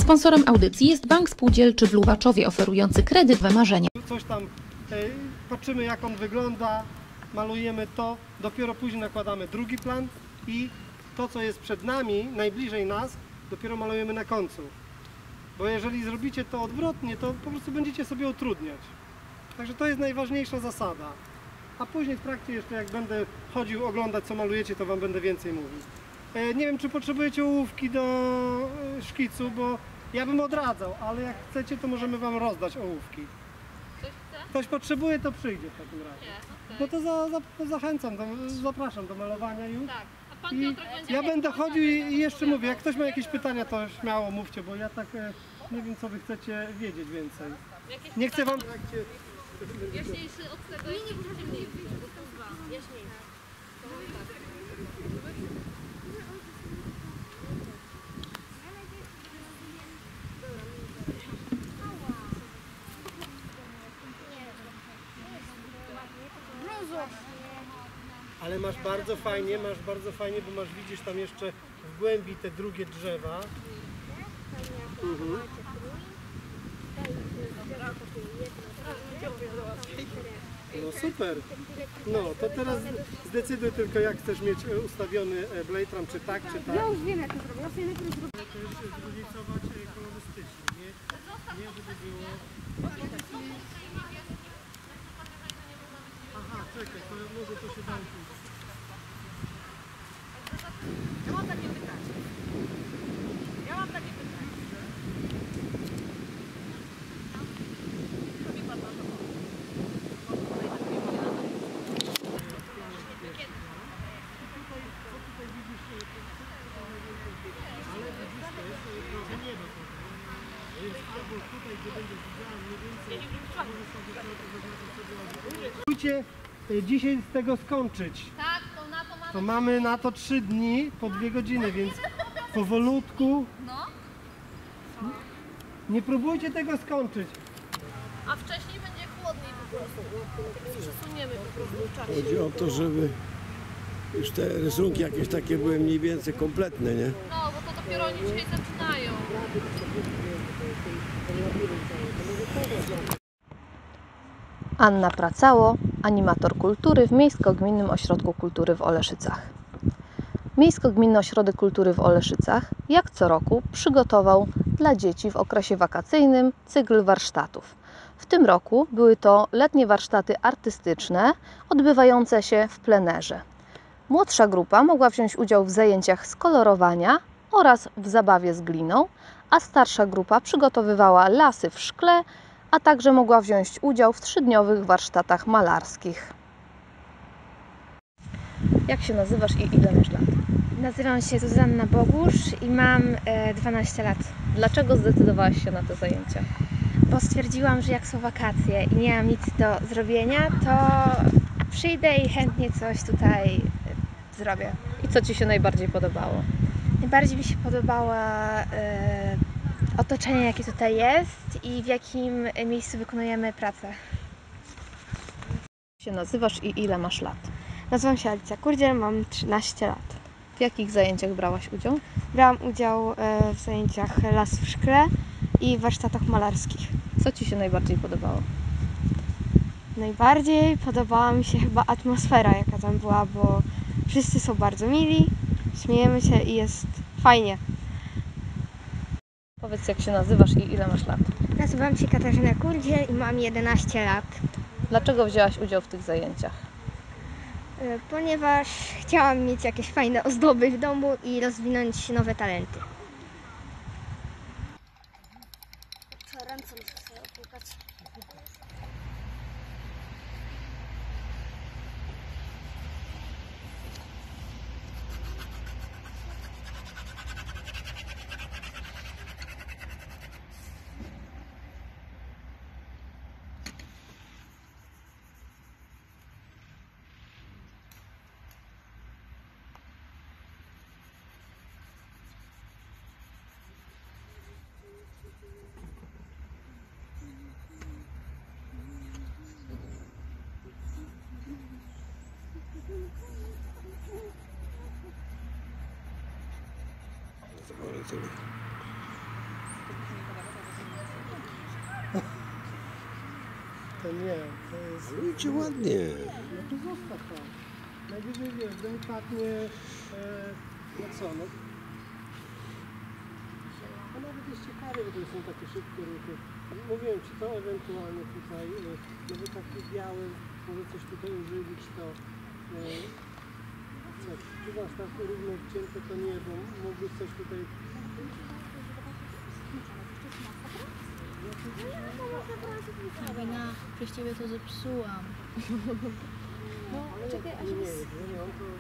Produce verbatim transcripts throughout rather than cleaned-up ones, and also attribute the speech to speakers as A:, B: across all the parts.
A: Sponsorem audycji jest Bank Spółdzielczy w Luwaczowie, oferujący kredyt we marzenie.
B: Coś tam, patrzymy jak on wygląda, malujemy to, dopiero później nakładamy drugi plan i to, co jest przed nami, najbliżej nas, dopiero malujemy na końcu. Bo jeżeli zrobicie to odwrotnie, to po prostu będziecie sobie utrudniać. Także to jest najważniejsza zasada. A później w trakcie jeszcze jak będę chodził, oglądać co malujecie, to wam będę więcej mówił. Nie wiem, czy potrzebujecie ołówki do szkicu, bo ja bym odradzał, ale jak chcecie, to możemy wam rozdać ołówki.
C: Ktoś chce?
B: Ktoś potrzebuje, to przyjdzie w takim razie.
C: Nie, okay.
B: No to za, za, zachęcam, do, zapraszam do malowania już.
C: Tak. A pan
B: I
C: Piotrek będzie
B: ja będę chodził i, i jeszcze mówię, jak ktoś ma jakieś pytania, to śmiało mówcie, bo ja tak nie wiem, co wy chcecie wiedzieć więcej.
C: Jakieś
B: Nie chcę wam...
C: jaśniejszy od tego, nie, nie, ciemniejszy, bo są dwa. Jaśniejszy.
B: Ale masz bardzo fajnie, masz bardzo fajnie, bo masz, widzisz tam jeszcze w głębi te drugie drzewa. Mhm. No super. No to teraz zdecyduj tylko, jak chcesz mieć ustawiony blade ram, czy tak, czy tak.
D: Ja już wiem, jak to zrobię. Ja sobie najpierw zrobię.
B: Zróżnicować kolorystycznie, nie, nie żeby było... Aha, czekaj, to może to się da uczyć.
C: Ja mam takie pytanie. Ja mam takie pytanie. Robi pan na to.
B: Więc albo tutaj, gdzie będzie widziała mniej więcej, może sobie zaznaczyć sobie dzisiaj z tego skończyć.
C: Tak, to na to mamy...
B: To mamy na to trzy dni po dwie godziny, więc powolutku.
C: No.
B: Nie próbujcie tego skończyć.
C: A wcześniej będzie chłodniej po prostu. Przesuniemy po prostu w czasie.
E: Chodzi o to, żeby już te rysunki jakieś takie były mniej więcej kompletne, nie?
C: No, bo to dopiero oni dzisiaj zaczynają.
F: Anna Pracało, animator kultury w Miejsko-Gminnym Ośrodku Kultury w Oleszycach. Miejsko-Gminny Ośrodek Kultury w Oleszycach, jak co roku, przygotował dla dzieci w okresie wakacyjnym cykl warsztatów. W tym roku były to letnie warsztaty artystyczne, odbywające się w plenerze. Młodsza grupa mogła wziąć udział w zajęciach z kolorowania oraz w zabawie z gliną, a starsza grupa przygotowywała lasy w szkle, a także mogła wziąć udział w trzydniowych warsztatach malarskich. Jak się nazywasz i ile masz lat?
D: Nazywam się Zuzanna Bogusz i mam e, dwanaście lat.
F: Dlaczego zdecydowałaś się na te zajęcia?
D: Bo stwierdziłam, że jak są wakacje i nie mam nic do zrobienia, to przyjdę i chętnie coś tutaj e, zrobię.
F: I co Ci się najbardziej podobało?
D: Najbardziej mi się podobało e, otoczenie, jakie tutaj jest i w jakim miejscu wykonujemy pracę.
F: Jak się nazywasz i ile masz lat?
D: Nazywam się Alicja Kurdziel, mam trzynaście lat.
F: W jakich zajęciach brałaś udział?
D: Brałam udział w zajęciach las w szkle i warsztatach malarskich.
F: Co Ci się najbardziej podobało?
D: Najbardziej podobała mi się chyba atmosfera, jaka tam była, bo wszyscy są bardzo mili, śmiejemy się i jest fajnie.
F: Powiedz, jak się nazywasz i ile masz lat?
D: Nazywam się Katarzyna Kurdziel i mam jedenaście lat.
F: Dlaczego wzięłaś udział w tych zajęciach?
D: Ponieważ chciałam mieć jakieś fajne ozdoby w domu i rozwinąć nowe talenty. Co, ręce muszę sobie opłukać.
E: Zadowolony.
B: nie, to jest...
E: Ale idzie ładnie.
B: No to zostaw tam. Najwyżej wiesz, delikatnie, e, no co, no. To nawet jest ciekawe, bo to są takie szybkie ruchy. Mówiłem Ci to ewentualnie tutaj, e, nawet taki biały, może coś tutaj używić, to e, co, czy masz tak równo wcięte, to nie, bo mógłbyś coś tutaj...
C: Wina, przez ciebie to zepsułam.
B: No, czekaj, aż nie, nie, nie, on to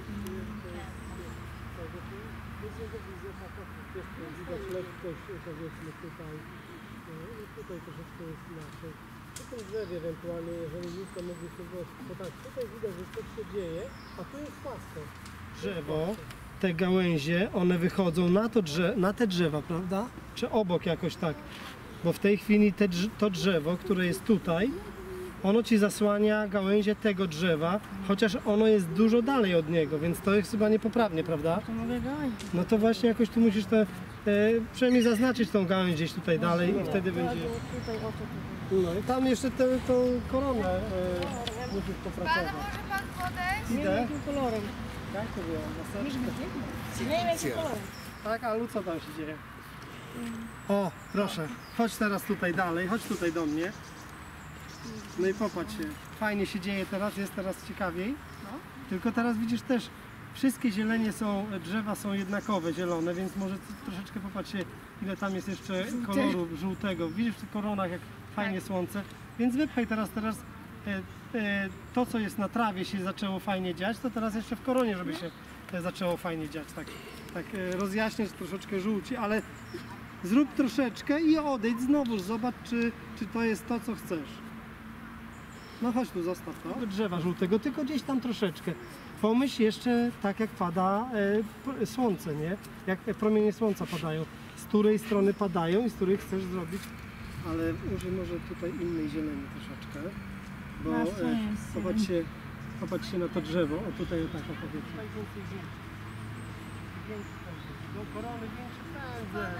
B: jest jego wizja taka, wiesz, widać lekkość, powiedzmy tutaj, tutaj troszeczkę jest inaczej. Przy tym drzewie ewentualnie, jeżeli nic, to mogliśmy było, bo tak, tutaj widać, że coś się dzieje, a tu jest płasko. Drzewo, te gałęzie, one wychodzą na, to drze na te drzewa, prawda? Czy obok jakoś tak? Bo w tej chwili te, to drzewo, które jest tutaj, ono Ci zasłania gałęzie tego drzewa, chociaż ono jest dużo dalej od niego, więc to jest chyba niepoprawnie, prawda?
C: To mogę gałęź.
B: No to właśnie jakoś tu musisz te, e, przynajmniej zaznaczyć tą gałęź gdzieś tutaj dalej i wtedy będzie...
C: Tutaj o to
B: No i tam jeszcze tę tą koronę e, musisz popracować.
D: może pan podejść?
B: Idę.
C: jakim kolorem.
B: Jak to było? Maseczkę?
C: Nie wiem jakim kolorem.
B: Tak, a co tam się dzieje? O, proszę, chodź teraz tutaj dalej, chodź tutaj do mnie. No i popatrz się, fajnie się dzieje teraz, jest teraz ciekawiej. Tylko teraz widzisz też, wszystkie zielenie są, drzewa są jednakowe, zielone, więc może troszeczkę popatrz się, ile tam jest jeszcze koloru żółtego. Widzisz w tych koronach, jak fajnie słońce. Więc wypchaj teraz, teraz e, e, to, co jest na trawie się zaczęło fajnie dziać, to teraz jeszcze w koronie, żeby się e, zaczęło fajnie dziać. Tak, tak e, rozjaśniać troszeczkę żółci, ale zrób troszeczkę i odejdź znowu, zobacz, czy, czy to jest to, co chcesz. No chodź tu, zostaw to. Drzewa żółtego, tylko gdzieś tam troszeczkę. Pomyśl jeszcze tak, jak pada e, słońce, nie? Jak promienie słońca padają. Z której strony padają i z której chcesz zrobić. Ale użyj może tutaj innej zieleni troszeczkę. Bo e, popatrzcie, popatrzcie na to drzewo. O tutaj o tak opowiedzmy. Do korony większe pędzle.